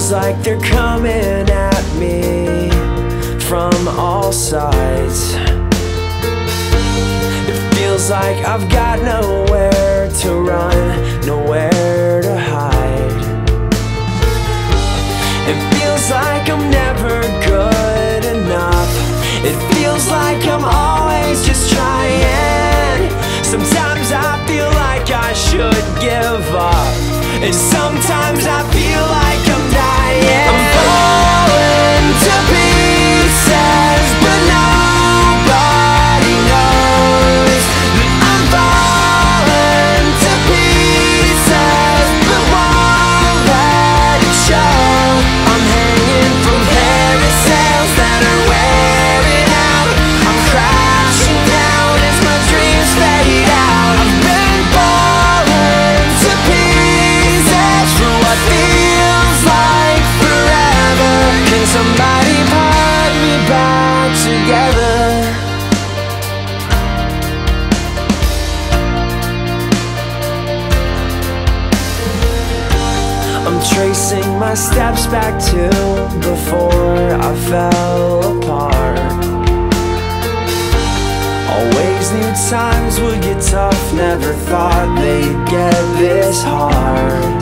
feels like they're coming at me from all sides. It feels like I've got nowhere to run, nowhere to hide. It feels like I'm never good enough. It feels like I'm always just trying. Sometimes I feel like I should give up, and sometimes I feel like I'm dying. I'm falling to pieces, but nobody knows that I'm falling to pieces, but won't let it show. I'm hanging from parasails that are wearing out. I'm crashing down as my dreams fade out. I've been falling to pieces for what feels like forever. Can somebody put me back together? I'm tracing my steps back to before I fell apart. Always knew times would get tough, never thought they'd get this hard.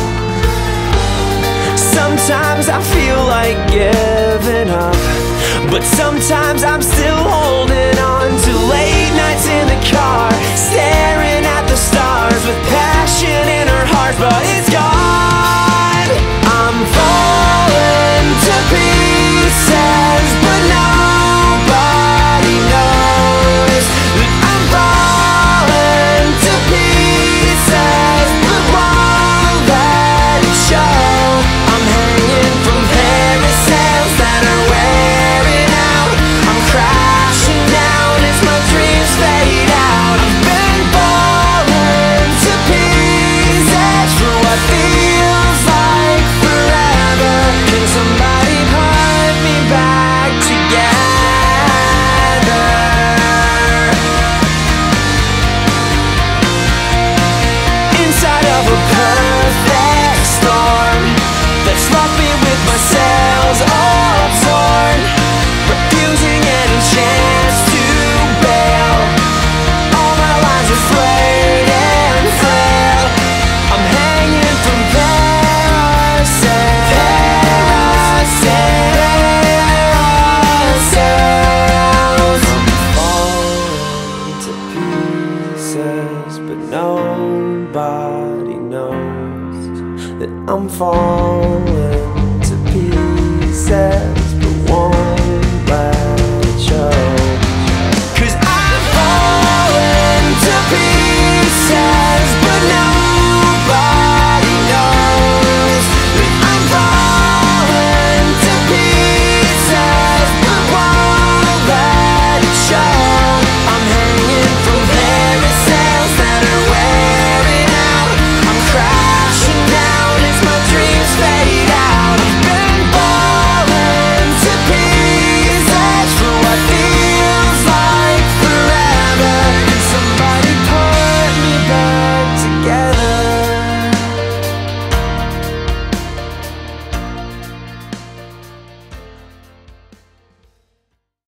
Sometimes I feel like giving up, but sometimes I'm still holding on to late nights in the car, staring at the stars with passion in our hearts, but it's gone. I'm falling to pieces, but nobody knows that I'm falling to pieces, but won't let it show. I'm hanging from parasails that are wearing out. I'm crashing down as my dreams fade out. I've been falling to pieces for what feels like forever. Can somebody put me back together? Inside of a perfect storm that's left me with my sails all torn, refusing any chance to bail. All my lines are frayed and frail. I'm hanging from parasails. I'm falling to pieces, but nobody knows that I'm falling